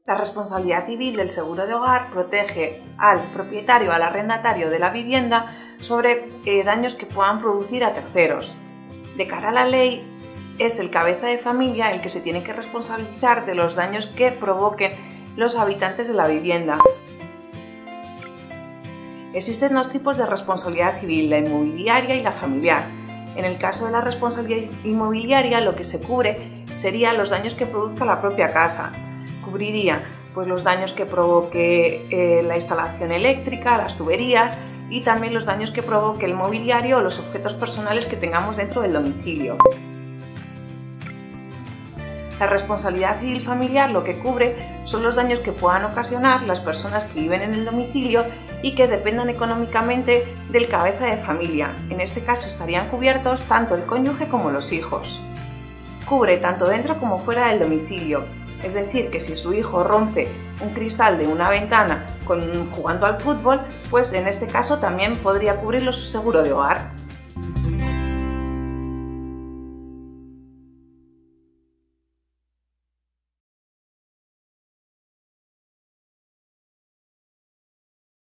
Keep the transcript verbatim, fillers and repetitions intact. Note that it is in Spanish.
La responsabilidad civil del seguro de hogar protege al propietario o al arrendatario de la vivienda sobre eh, daños que puedan producir a terceros. De cara a la ley, es el cabeza de familia el que se tiene que responsabilizar de los daños que provoquen los habitantes de la vivienda. Existen dos tipos de responsabilidad civil, la inmobiliaria y la familiar. En el caso de la responsabilidad inmobiliaria, lo que se cubre serían los daños que produzca la propia casa. Cubriría pues, los daños que provoque eh, la instalación eléctrica, las tuberías y también los daños que provoque el mobiliario o los objetos personales que tengamos dentro del domicilio. La responsabilidad civil familiar lo que cubre son los daños que puedan ocasionar las personas que viven en el domicilio y que dependan económicamente del cabeza de familia. En este caso estarían cubiertos tanto el cónyuge como los hijos. Cubre tanto dentro como fuera del domicilio. Es decir, que si su hijo rompe un cristal de una ventana con, jugando al fútbol, pues en este caso también podría cubrirlo su seguro de hogar.